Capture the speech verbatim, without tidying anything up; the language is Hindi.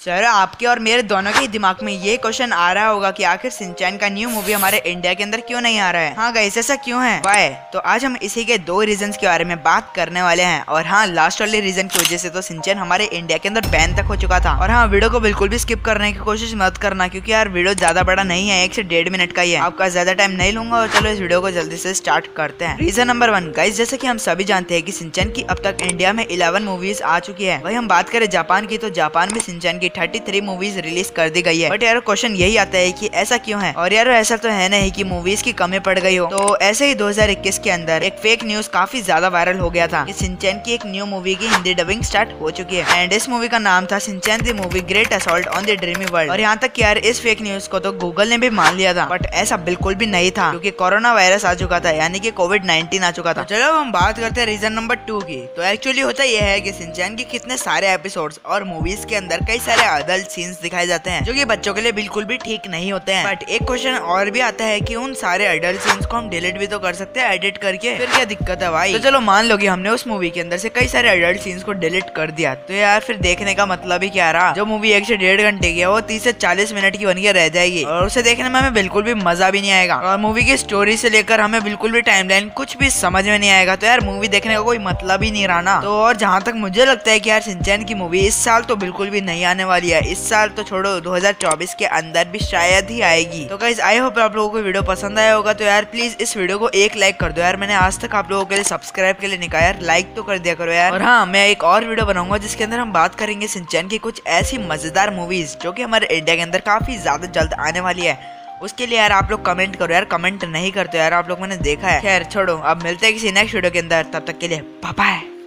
सर आपके और मेरे दोनों के दिमाग में ये क्वेश्चन आ रहा होगा कि आखिर शिनचैन का न्यू मूवी हमारे इंडिया के अंदर क्यों नहीं आ रहा है। हाँ गाइस, ऐसा क्यों है वाई? तो आज हम इसी के दो रीजंस के बारे में बात करने वाले हैं। और हाँ, लास्ट वाले रीजन की वजह से तो शिनचैन हमारे इंडिया के अंदर बैन तक हो चुका था। और हाँ, वीडियो को बिल्कुल भी स्किप करने की कोशिश मत करना, क्योंकि यार वीडियो ज्यादा बड़ा नहीं है, एक से डेढ़ मिनट का ही है। आपका ज्यादा टाइम नहीं लूंगा और चलो इस वीडियो को जल्दी से स्टार्ट करते हैं। रीजन नंबर वन गाइस, जैसे कि हम सभी जानते हैं कि शिनचैन की अब तक इंडिया में इलेवन मूवीज आ चुकी है। वही हम बात करें जापान की, तो जापान में शिनचैन की थर्टी थ्री मूवीज रिलीज कर दी गई है। बट यार क्वेश्चन यही आता है कि ऐसा क्यों है। और यार ऐसा तो है नहीं कि मूवीज की कमी पड़ गई हो। तो ऐसे ही दो हज़ार इक्कीस के अंदर एक फेक न्यूज काफी ज्यादा वायरल हो गया था कि शिनचैन की एक न्यू मूवी की हिंदी डबिंग स्टार्ट हो चुकी है। एंड इस मूवी का नाम था Shinchan the movie great assault on the dreamy world. और यहाँ तक कि यार इस फेक न्यूज को तो गूगल ने भी मान लिया था, बट ऐसा बिल्कुल भी नहीं था, क्योंकि कोरोना वायरस आ चुका था, यानी कि कोविड नाइनटीन आ चुका था। तो चलो हम बात करते हैं रीजन नंबर टू की। तो एक्चुअली होता यह है कि शिनचैन के कितने सारे एपिसोड्स और मूवीज के अंदर कई सारे अडल्ट सीन्स दिखाए जाते हैं, जो कि बच्चों के लिए बिल्कुल भी ठीक नहीं होते हैं। बट एक क्वेश्चन और भी आता है कि उन सारे अडल्ट सीन्स को हम डिलीट भी तो कर सकते हैं एडिट करके, फिर क्या दिक्कत है भाई? तो चलो मान लो कि हमने उस मूवी के अंदर से कई सारे अडल्ट सीन्स को डिलीट कर दिया, तो यार फिर देखने का मतलब ही क्या रहा? जो मूवी एक से डेढ़ घंटे की है वो तीस से चालीस मिनट की बन के रह जाएगी, और उसे देखने में हमें बिल्कुल भी मजा भी नहीं आएगा। और मूवी की स्टोरी से लेकर हमें बिल्कुल भी टाइमलाइन कुछ भी समझ में नहीं आएगा। तो यार मूवी देखने का कोई मतलब ही नहीं रहा ना। तो और जहाँ तक मुझे लगता है कि यार शिनचैन की मूवी इस साल तो बिल्कुल भी नहीं आने वाली है। इस साल तो छोड़ो, दो हज़ार चौबीस के अंदर भी शायद ही आएगी। तो गाइस आई होप आप लोगों को वीडियो पसंद आया होगा। तो यार प्लीज इस वीडियो को एक लाइक कर दो यार। मैंने आज तक आप लोगों के लिए सब्सक्राइब के लिए निकाला यार, लाइक तो कर दिया करो यार। और हाँ, मैं एक और वीडियो बनाऊंगा जिसके अंदर हम बात करेंगे शिनचैन की कुछ ऐसी मजेदार मूवीज जो कि हमारे इंडिया के अंदर काफी ज्यादा जल्द आने वाली है। उसके लिए यार आप लोग कमेंट करो यार, कमेंट नहीं करते यार आप लोग, मैंने देखा है। खैर छोड़ो, अब मिलते हैं किसी नेक्स्ट वीडियो के अंदर, तब तक के लिए बाय बाय।